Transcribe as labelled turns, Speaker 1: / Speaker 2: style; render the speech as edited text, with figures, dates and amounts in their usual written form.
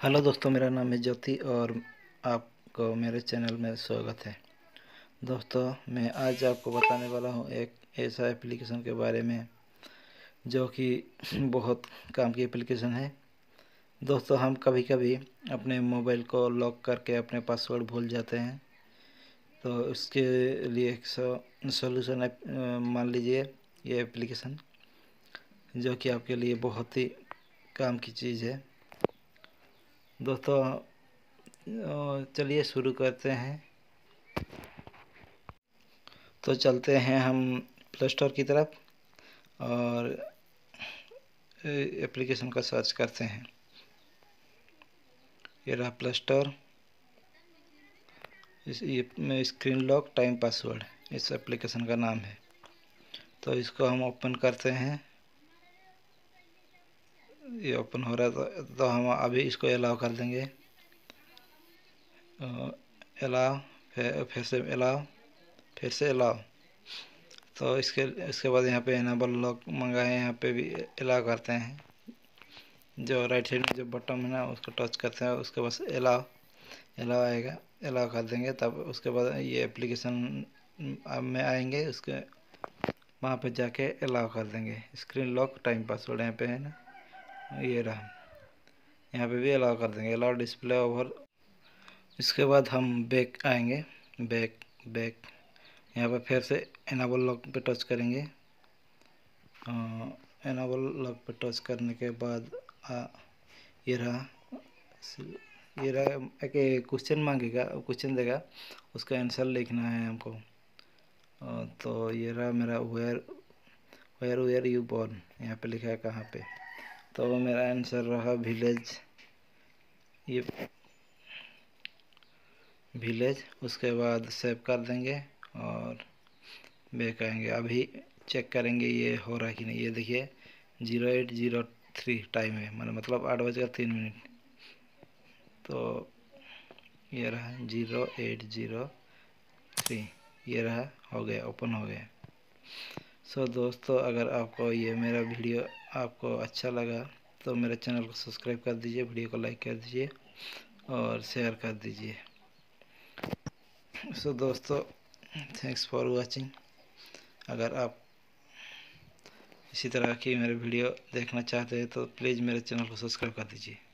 Speaker 1: Hello दोस्तों, मेरा नाम है ज्योति और आपको मेरे चैनल में स्वागत है। दोस्तों, मैं आज आपको बताने वाला हूँ एक ऐसा एप्लीकेशन के बारे में जो कि बहुत काम की एप्लीकेशन है। दोस्तों, हम कभी कभी अपने मोबाइल को लॉक करके अपने पासवर्ड भूल जाते हैं, तो उसके लिए एक सॉल्यूशन मान लीजिए ये एप्लीकेशन, जो कि आपके लिए बहुत ही काम की चीज़ है। दोस्तों, चलिए शुरू करते हैं। तो चलते हैं हम प्ले स्टोर की तरफ और एप्लीकेशन का सर्च करते हैं। ये रहा प्ले स्टोर। ये स्क्रीन लॉक टाइम पासवर्ड इस एप्लीकेशन का नाम है। तो इसको हम ओपन करते हैं। ये ओपन हो रहा है तो हम अभी इसको अलाउ कर देंगे। अलाउ, फिर से अलाउ। तो इसके बाद यहाँ पे एनेबल लॉक मंगा है, यहाँ पे भी अलाउ करते हैं। जो राइट साइड में जो बटन है ना, उसको टच करते हैं, उसके बाद अलाउ आएगा, अलाउ कर देंगे। तब उसके बाद ये एप्लीकेशन में आएंगे, उसके वहाँ पे जाके अलाउ कर देंगे। स्क्रीन लॉक टाइम पासवर्ड यहाँ पे है ना, ये रहा। यहाँ पे भी अलाउ कर देंगे, अलाउ डिस्प्ले ओवर। इसके बाद हम बैक आएंगे, बैक यहाँ पे फिर से एनेबल लॉक पे टच करेंगे। एनेबल लॉक पे टच करने के बाद ये रहा एक क्वेश्चन मांगेगा, क्वेश्चन देगा, उसका आंसर लिखना है हमको। तो ये रहा मेरा वेयर यू बोर्न, यहाँ पे लिखा है कहाँ पे। तो मेरा आंसर रहा विलेज, ये विलेज। उसके बाद सेव कर देंगे और बैक आएंगे। अभी चेक करेंगे ये हो रहा है कि नहीं। ये देखिए 0803 टाइम है, मतलब 8:03। तो ये रहा 0803, ये रहा, हो गया, ओपन हो गया। सो दोस्तों, अगर आपको ये मेरा वीडियो आपको अच्छा लगा तो मेरे चैनल को सब्सक्राइब कर दीजिए, वीडियो को लाइक कर दीजिए और शेयर कर दीजिए। सो दोस्तों, थैंक्स फॉर वाचिंग। अगर आप इसी तरह की मेरे वीडियो देखना चाहते हैं तो प्लीज़ मेरे चैनल को सब्सक्राइब कर दीजिए।